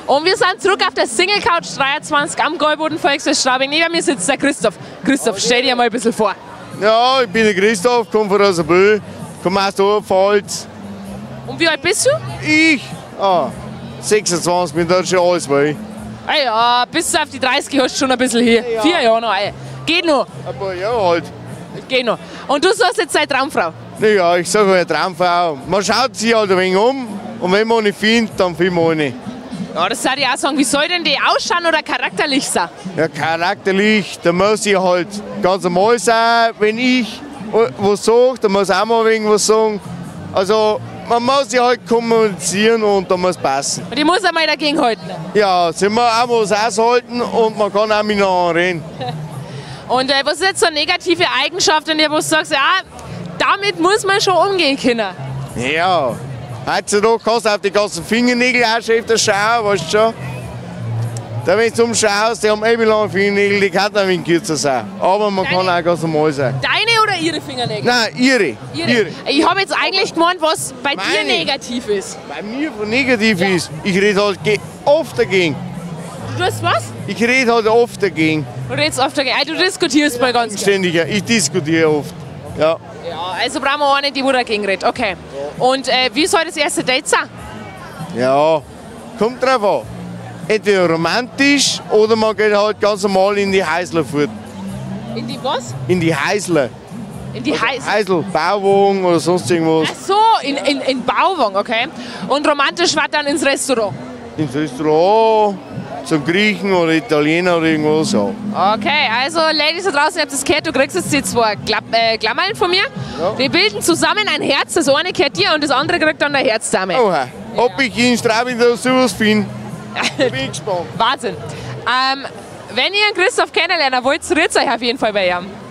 Und wir sind zurück auf der Single Couch 23 am Gäuboden Volksfest Straubing. Neben mir sitzt der Christoph. Christoph, stell dir mal ein bisschen vor. Ja, ich bin der Christoph, komme von Rosenbühl, komme aus der Oberpfalz. Und wie alt bist du? Ich? 26, bin da schon alles bei. Ah ja, bis auf die 30 hast du schon ein bisschen hier. Ja. 4 Jahre noch. Geht noch. Ein paar Jahre alt. Geht noch. Und du suchst jetzt deine Traumfrau? Ja, ich sage eine Traumfrau. Man schaut sich halt ein wenig um und wenn man eine findet, dann findet man eine. Ja, das würde ich auch sagen. Wie soll denn die ausschauen oder charakterlich sein? Ja, charakterlich, da muss ich halt ganz normal sein. Wenn ich was sage, dann muss auch mal irgendwas sagen. Also, man muss sich halt kommunizieren und da muss passen. Und ich muss einmal dagegen halten. Ja, sind wir auch was aushalten und man kann auch miteinander reden. Und was ist jetzt so eine negative Eigenschaft, wenn du was sagst, ja, damit muss man schon umgehen können? Ja, heutzutage kannst du auf die ganzen Fingernägel auch schon öfter schauen, weißt du schon. Da, wenn du umschaust, die haben ewig lange Fingernägel, die kann ein wenig kürzer sein. Aber man kann auch ganz normal sein. Deine oder ihre Fingernägel? Nein, ihre. Ich habe jetzt eigentlich gemeint, was bei dir Meine. negativ ist. Bei mir negativ ist, ich rede halt oft dagegen. Du tust was? Ich rede halt oft dagegen. Du redest oft dagegen. Du diskutierst mal ganz gerne. Ständig, ich diskutiere oft. Ja. Ja, also brauchen wir eine, die dagegen redet. Okay. Und wie soll das erste Date sein? Ja, kommt drauf an. Entweder romantisch oder man geht halt ganz normal in die Häuslerfurt. In die was? In die Häusler. In die Häusl, Bauwagen oder sonst irgendwas. Ach so, in Bauwagen, okay. Und romantisch war dann ins Restaurant? Ins Restaurant, zum Griechen oder Italiener oder irgendwas. Ja. Okay, also Ladies da draußen, ihr habt das gehört, du kriegst jetzt die zwei Klammerl von mir. Ja. Die bilden zusammen ein Herz, das eine gehört dir und das andere kriegt dann der Herz zusammen. Oha, ob ich in Straubing da sowas finde, bin ich gespannt. Wahnsinn. Wenn ihr einen Christoph kennenlernen wollt, rührt euch auf jeden Fall bei ihm.